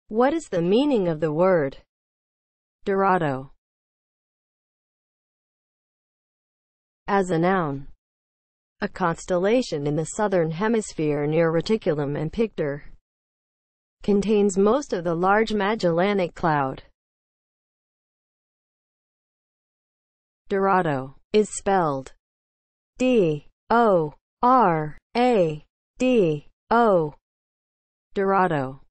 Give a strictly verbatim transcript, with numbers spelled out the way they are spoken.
What is the meaning of the word Dorado? As a noun, a constellation in the southern hemisphere near Reticulum and Pictor contains most of the large Magellanic Cloud. Dorado is spelled D O R A D O. Dorado.